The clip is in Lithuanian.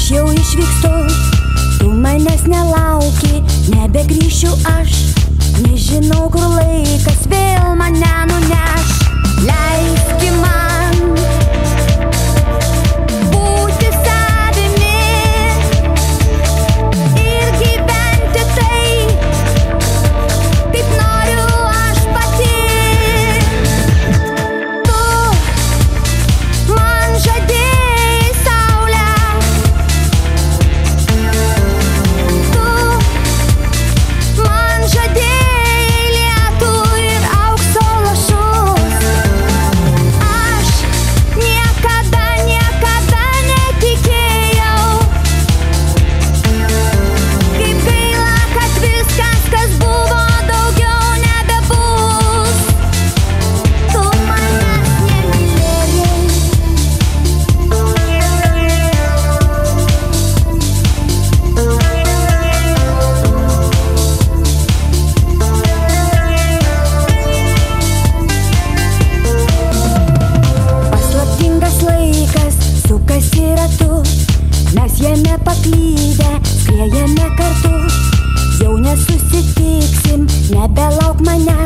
jau išvykstu, tu manęs nelauki, nebegrįšiu aš. Nežinau, kur laikas vėl mane nuneš. Leiski man būti savimi ir gyventi tai, kaip noriu aš pati. Tu man žadėjai saulę, tu man žadėjai lietų ir aukso lašus. Aš niekada netikėjau. Kaip gaila, kad viskas, kas buvo, daugiau nebebus. Tu manęs nemylėjai. Paslaptingas laikas sukasi ratu, mes jame paklydę skriejame kartu. Jau nesusitiksim, nebelauk manęs.